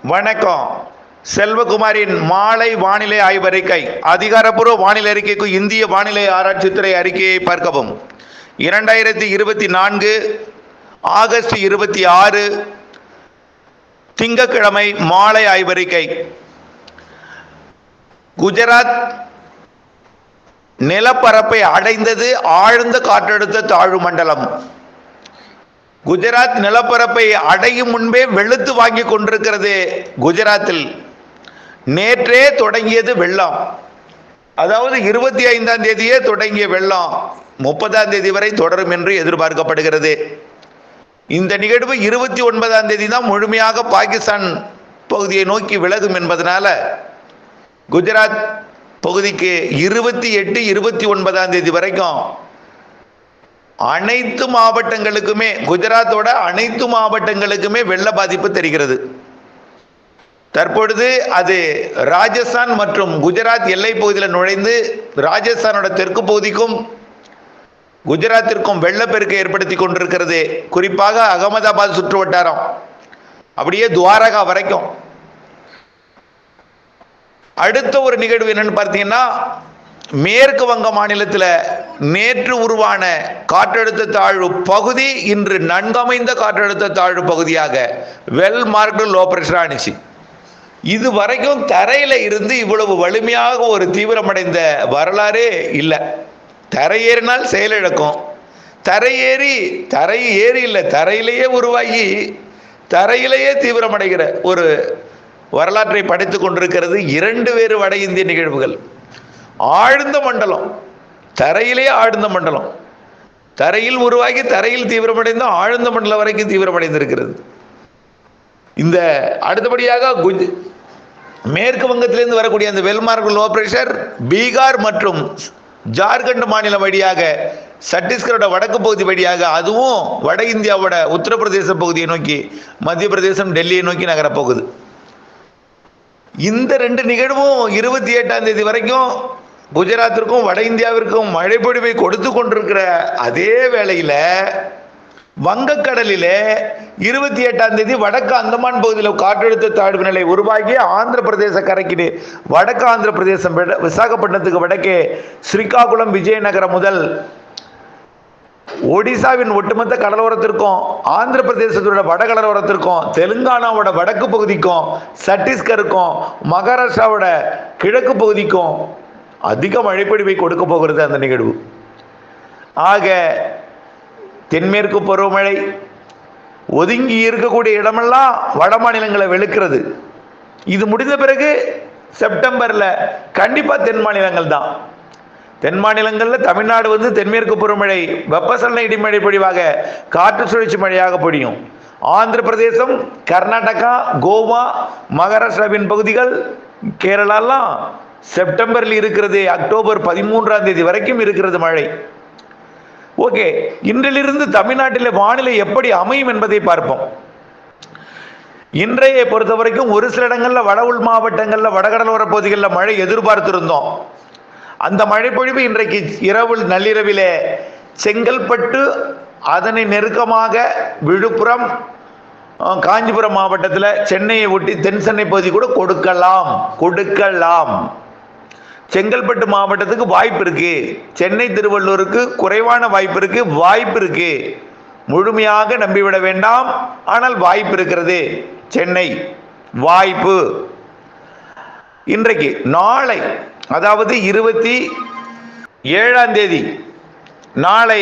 வணக்கம். செல்வகுமாரின் மாலை வானிலை ஆய்வறிக்கை. அதிகாரப்பூர்வ வானிலை அறிக்கைக்கு இந்திய வானிலை ஆராய்ச்சித்துறை அறிக்கையை பார்க்கவும். 2024 ஆகஸ்ட் 26 திங்கட்கிழமை மாலை ஆய்வறிக்கை. குஜராத் நிலப்பரப்பை அடைந்தது ஆழ்ந்த காற்றழுத்த தாழ்வு மண்டலம். குஜராத் நிலப்பரப்பை அடையும் முன்பே வெளுத்து வாங்கி கொண்டிருக்கிறது. குஜராத்தில் நேற்றே தொடங்கியது வெள்ளம். அதாவது 25ஆம் தேதியே தொடங்கிய வெள்ளம் 30ஆம் தேதி வரை தொடரும் என்று எதிர்பார்க்கப்படுகிறது. இந்த நிகழ்வு 29ஆம் தேதி தான் முழுமையாக பாகிஸ்தான் பகுதியை நோக்கி விலகும் என்பதனால குஜராத் பகுதிக்கு 28, 29ஆம் தேதி வரைக்கும் அனைத்து மாவட்டங்களுக்குமே, குஜராத்தோட அனைத்து மாவட்டங்களுக்குமே வெள்ள பாதிப்பு தெரிகிறது. தற்பொழுது அது ராஜஸ்தான் மற்றும் குஜராத் எல்லை பகுதியில் நுழைந்து ராஜஸ்தானோட தெற்கு பகுதிக்கும் குஜராத்திற்கும் வெள்ளப்பெருக்கை ஏற்படுத்தி கொண்டிருக்கிறது. குறிப்பாக அகமதாபாத் சுற்று வட்டாரம் அப்படியே துவாரகா வரைக்கும். அடுத்த ஒரு நிகழ்வு என்னன்னு பார்த்தீங்கன்னா, மேற்கு வங்க மாநிலத்தில் நேற்று உருவான காற்றழுத்த தாழ்வு பகுதி இன்று நன்கமைந்த காற்றழுத்த தாழ்வு பகுதியாக வெல் மார்க்டு லோ பிரஷர் ஆனிச்சு. இது வரைக்கும் தரையில இருந்து இவ்வளவு வலிமையாக ஒரு தீவிரமடைந்த வரலாறே இல்லை. தரையேறினால் செயலிழக்கும். தரை ஏறி இல்லை, தரையிலேயே உருவாகி தரையிலேயே தீவிரமடைகிற ஒரு வரலாற்றை படித்துக் கொண்டிருக்கிறது. 2 வேறு வட இந்திய நிகழ்வுகள். ஆழ்ந்த மண்டலம், தரையிலேயே ஆழ்ந்த மண்டலம், தரையில் உருவாகி தரையில் தீவிரமடைந்து ஆழ்ந்த மண்டலம் வரைக்கும் தீவிரமடைந்திருக்கிறது. இந்த அடுத்தபடியாக மேற்கு வங்கத்திலிருந்து வரக்கூடிய அந்த வெல்மார்க் லோ பிரஷர் பீகார் மற்றும் ஜார்க்கண்ட் மாநிலம் வழியாக சத்தீஸ்கரோட வடக்கு பகுதி வழியாக, அதுவும் வட இந்தியாவோட உத்தரப்பிரதேச பகுதியை நோக்கி, மத்திய பிரதேசம் டெல்லியை நோக்கி நகரப்போகுது. இந்த 2 நிகழ்வும் 28ஆம் தேதி வரைக்கும் குஜராத்திற்கும் வட இந்தியாவிற்கும் மழைப்பொழிவை கொடுத்து கொண்டிருக்கிற அதே வேளையில் வங்கக்கடலில் 28ஆம் தேதி வடக்கு அந்தமான் பகுதியில் காற்றழுத்த தாழ்வு நிலை உருவாகி ஆந்திர பிரதேச கரைக்கு வடக்கு ஆந்திர பிரதேசம் விசாகப்பட்டினத்துக்கு வடக்கே ஸ்ரீகாகுளம் விஜயநகரம் முதல் ஒடிசாவின் ஒட்டுமொத்த கடலோரத்திற்கும், ஆந்திர பிரதேசத்தோட வட கடலோரத்திற்கும், தெலுங்கானாவோட வடக்கு பகுதிக்கும், சத்தீஸ்கருக்கும், மகாராஷ்டிராவோட கிழக்கு பகுதிக்கும் அதிக மழைப்பொழிவை கொடுக்க போகிறது அந்த நிகழ்வு. ஆக தென்மேற்கு பருவமழை ஒதுங்கி இருக்கக்கூடிய இடமெல்லாம் வட மாநிலங்களை வெளுக்கிறது. இது முடிந்த பிறகு செப்டம்பர்ல கண்டிப்பா தென் மாநிலங்கள் தான். தென் மாநிலங்களில் தமிழ்நாடு தென்மேற்கு பருவமழை வெப்பசலன இடிமழை பொழிவாக காற்று சுழற்சி மழையாக பொழியும். ஆந்திர பிரதேசம், கர்நாடகா, கோவா, மகாராஷ்டிராவின் பகுதிகள், கேரளாலாம் செப்டம்பரில் இருக்கிறது. அக்டோபர் 13ஆம் தேதி வரைக்கும் இருக்கிறது மழை. ஓகே, இன்றிலிருந்து தமிழ்நாட்டில் வானிலை எப்படி அமையும் என்பதை பார்ப்போம். இன்றைய பொறுத்த வரைக்கும் ஒரு சில இடங்களில் வட உள் மாவட்டங்களில் வடகடலோர பகுதிகளில் மழை எதிர்பார்த்திருந்தோம். அந்த மழைப்பொழிவு இன்றைக்கு நள்ளிரவிலே செங்கல்பட்டு, அதனை நெருக்கமாக விழுப்புரம், காஞ்சிபுரம் மாவட்டத்தில், சென்னையை ஒட்டி தென் சென்னை பகுதி கூட கொடுக்கலாம். செங்கல்பட்டு மாவட்டத்துக்கு வாய்ப்பு இருக்கு. சென்னை திருவள்ளூருக்கு குறைவான வாய்ப்பு இருக்கு. முழுமையாக நம்பிவிட வேண்டாம், ஆனால் வாய்ப்பு இருக்கிறது. சென்னை வாய்ப்பு. இன்றைக்கு நாளை, அதாவது 27ஆம் தேதி நாளை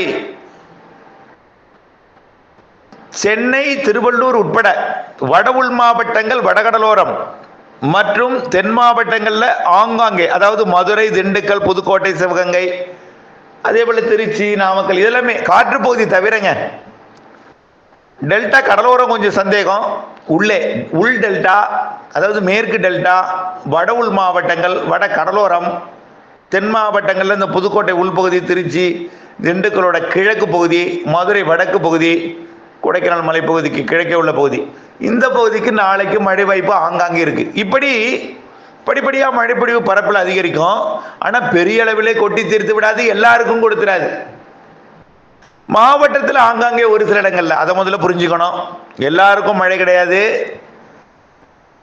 சென்னை, திருவள்ளூர் உட்பட வட உள் மாவட்டங்கள், வடகடலோரம் மற்றும் தென் மாவட்டங்களில் ஆங்காங்கே, அதாவது மதுரை, திண்டுக்கல், புதுக்கோட்டை, சிவகங்கை, அதே போல திருச்சி, நாமக்கல், இதெல்லாமே காற்று பகுதி தவிரங்க. டெல்டா கடலோரம் கொஞ்சம் சந்தேகம். உள் டெல்டா, அதாவது மேற்கு டெல்டா, வட உள் மாவட்டங்கள், வட கடலோரம், தென் மாவட்டங்கள்ல இந்த புதுக்கோட்டை உள்பகுதி, திருச்சி, திண்டுக்கலோட கிழக்கு பகுதி, மதுரை வடக்கு பகுதி, கொடைக்கானல் மலைப்பகுதிக்கு கிழக்கே உள்ள பகுதி, இந்த பகுதிக்கு நாளைக்கு மழை வாய்ப்பு ஆங்காங்கே இருக்கு. இப்படி படிப்படியாக மழைப்பொழிவு பரப்பில் அதிகரிக்கும். ஆனால் பெரிய அளவிலே கொட்டி தீர்த்து விடாது, எல்லாருக்கும் கொடுத்துடாது. மாவட்டத்தில் ஆங்காங்கே ஒரு சில இடங்கள்ல, அதை முதல்ல புரிஞ்சுக்கணும். எல்லாருக்கும் மழை கிடையாது.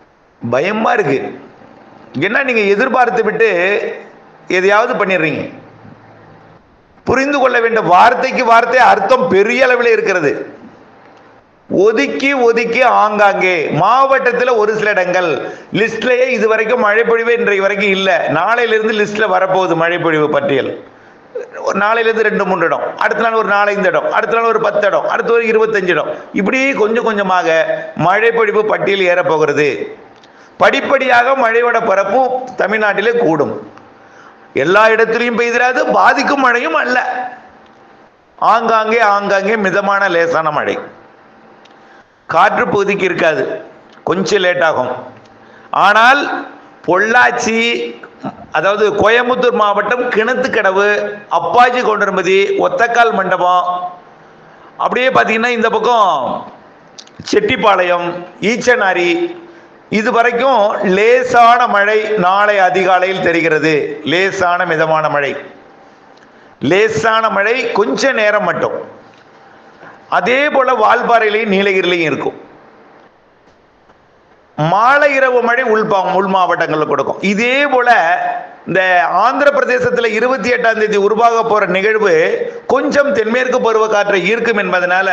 பயமா இருக்கு. என்ன நீங்க எதிர்பார்த்து விட்டு எதையாவது பண்ணிடுறீங்க. புரிந்து கொள்ள வேண்டும், வார்த்தைக்கு வார்த்தை அர்த்தம் பெரிய அளவில் இருக்கிறது. ஒதுக்கி ஒதுக்கி ஆங்காங்கே மாவட்டத்தில் ஒரு சில இடங்கள் லிஸ்ட்லயே இதுவரைக்கும் மழைப்பொழிவு இன்றைக்கு வரைக்கும் இல்லை. நாளையிலிருந்து லிஸ்ட்ல வரப்போகுது மழைப்பொழிவு பட்டியல். நாளையிலிருந்து 2-3 இடம், அடுத்த நாள் ஒரு 4-5 இடம், அடுத்த நாள் ஒரு 10 இடம், அடுத்த ஒரு 25 இடம், இப்படி கொஞ்சம் கொஞ்சமாக மழைப்பொழிவு பட்டியல் ஏறப்போகிறது. படிப்படியாக மழையோட பரப்பு தமிழ்நாட்டிலே கூடும். எல்லா இடத்திலையும் பெய்திராது, பாதிக்கும் மழையும் அல்ல. ஆங்காங்கே ஆங்காங்கே மிதமான லேசான மழை. காற்று பகுதிக்கு இருக்காது, கொஞ்சம் லேட் ஆகும். ஆனால் பொள்ளாச்சி, அதாவது கோயம்புத்தூர் மாவட்டம் கிணத்துக்கடவு, அப்பாச்சி கவுண்டர்மதி, ஒத்தக்கால் மண்டபம், அப்படியே பார்த்தீங்கன்னா இந்த பக்கம் செட்டிப்பாளையம், ஈச்சனாரி, இது வரைக்கும் லேசான மழை நாளை அதிகாலையில் தெரிகிறது. லேசான மிதமான மழை, லேசான மழை கொஞ்ச நேரம் மட்டும். அதே போல வால்பாறையிலையும் நீலகிரிலையும் இருக்கும். மாலை இரவு மழை உள் மாவட்டங்களில் கொடுக்கும். இதே போல இந்த ஆந்திர பிரதேசத்தில் 28ஆம் தேதி உருவாக போற நிகழ்வு கொஞ்சம் தென்மேற்கு பருவ காற்றை ஈர்க்கும் என்பதனால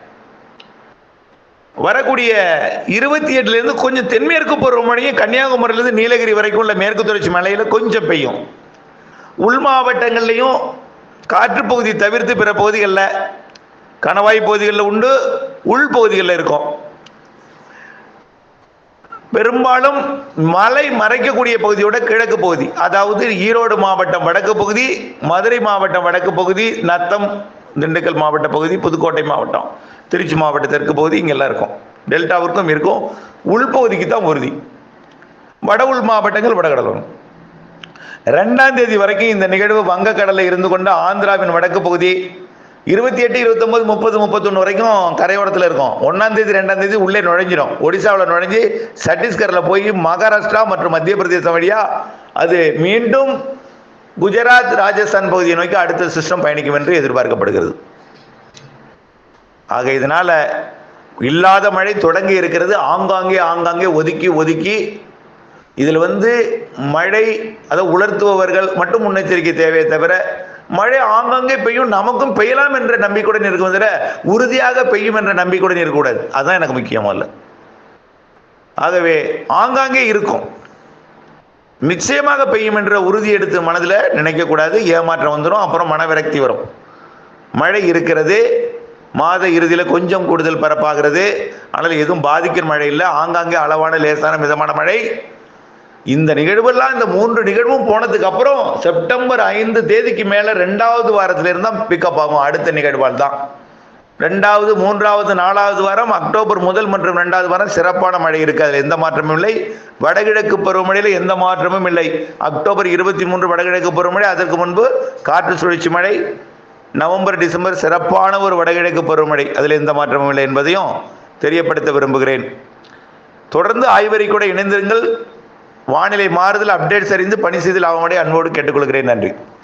வரக்கூடிய 28லிருந்து கொஞ்சம் தென்மேற்கு பருவமழையும் கன்னியாகுமரியிலிருந்து நீலகிரி வரைக்கும் உள்ள மேற்கு தொடர்ச்சி மலையில கொஞ்சம் பெய்யும். உள் மாவட்டங்கள்லையும் காற்று பகுதி தவிர்த்து பிற பகுதிகளில், கணவாய் பகுதிகளில் உண்டு, உள் பகுதிகளில் இருக்கும். பெரும்பாலும் மலை மறைக்கக்கூடிய பகுதியோட கிழக்கு பகுதி, அதாவது ஈரோடு மாவட்டம் வடக்கு பகுதி, மதுரை மாவட்டம் வடக்கு பகுதி, நத்தம் திண்டுக்கல் மாவட்ட பகுதி, புதுக்கோட்டை மாவட்டம், திருச்சி மாவட்ட தெற்கு பகுதி, இங்கெல்லாம் இருக்கும். டெல்டாவிற்கும் இருக்கும். உள்பகுதிக்கு தான் உறுதி. வட உள் மாவட்டங்கள் வடகடல் வரும். 2ஆம் தேதி வரைக்கும் இந்த நிகழ்வு வங்கக்கடலில் இருந்து கொண்டு ஆந்திராவின் வடக்கு பகுதி 28, 29, 30, 31 வரைக்கும் கரையோரத்தில் இருக்கும். 1ஆம் தேதி 2ஆம் தேதி உள்ளே நுழைஞ்சிடும். ஒடிசாவில் நுழைஞ்சி சத்தீஸ்கரில் போய் மகாராஷ்டிரா மற்றும் மத்திய பிரதேசம் வழியா அது மீண்டும் குஜராத், ராஜஸ்தான் பகுதியை நோக்கி அடுத்த சிஸ்டம் பயணிக்கும் என்று எதிர்பார்க்கப்படுகிறது. ஆக இதனால இல்லாத மழை தொடங்கி இருக்கிறது. ஆங்காங்கே ஆங்காங்கே ஒதுக்கி ஒதுக்கி இதில் மழை அதை உலர்த்துபவர்கள் மட்டும் முன்னெச்சரிக்கை தேவையை தவிர மழை ஆங்காங்கே பெய்யும், நமக்கும் பெய்யலாம் என்ற நம்பிக்கையுடன் இருக்கும் தவிர உறுதியாக பெய்யும் என்ற நம்பிக்கையுடன் இருக்கக்கூடாது. அதுதான் எனக்கு முக்கியமா இல்லை. ஆகவே ஆங்காங்கே இருக்கும், நிச்சயமாக பெய்யும் என்ற உறுதி எடுத்து மனதில் நினைக்கக்கூடாது. ஏமாற்றம் வந்துடும், அப்புறம் மனவிரக்தி வரும். மழை இருக்கிறது, மாத இறுதியில் கொஞ்சம் கூடுதல் பரப்பாகிறது. ஆனால் எதுவும் பாதிக்கிற மழை இல்லை. ஆங்காங்கே அளவான லேசான மிதமான மழை. இந்த நிகழ்வெல்லாம், இந்த 3 நிகழ்வும் போனதுக்கு அப்புறம் செப்டம்பர் 5 தேதிக்கு மேல 2வது வாரத்துல இருந்தா பிக்கப் ஆகும். அடுத்த நிகழ்வால் தான் 2வது, 3வது, 4வது வாரம், அக்டோபர் முதல் மற்றும் 2வது வாரம் சிறப்பான மழை இருக்கு. அதில் எந்த மாற்றமும் இல்லை. வடகிழக்கு பருவமழையில் எந்த மாற்றமும் இல்லை. அக்டோபர் 23 வடகிழக்கு பருவமழை, அதற்கு முன்பு காற்று சுழற்சி மழை. நவம்பர், டிசம்பர் சிறப்பான ஒரு வடகிழக்கு பருவமழை, அதில் எந்த மாற்றமும் இல்லை என்பதையும் தெரியப்படுத்த விரும்புகிறேன். தொடர்ந்து ஆய்வறிக்கையோடு இணைந்திருங்கள். வானிலை மாறுதல் அப்டேட்ஸ் அறிந்து பணி செய்து லாபமடைய அன்போடு கேட்டுக்கொள்கிறேன். நன்றி.